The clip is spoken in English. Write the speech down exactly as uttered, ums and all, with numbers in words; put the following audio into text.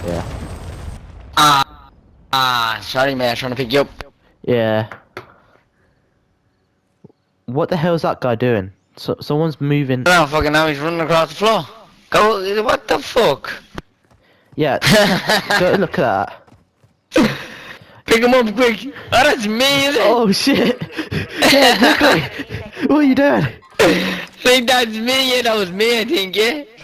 Yeah. Ah, ah, sorry man, I was trying to pick you up. Yeah. What the hell is that guy doing? So someone's moving. I don't fucking know, he's running across the floor. Go, what the fuck? Yeah. Go look at that. Pick him up quick. Oh, that's me, is it? Oh shit. Yeah, exactly. What are you doing? Think that's me, yeah, that was me, I think, yeah.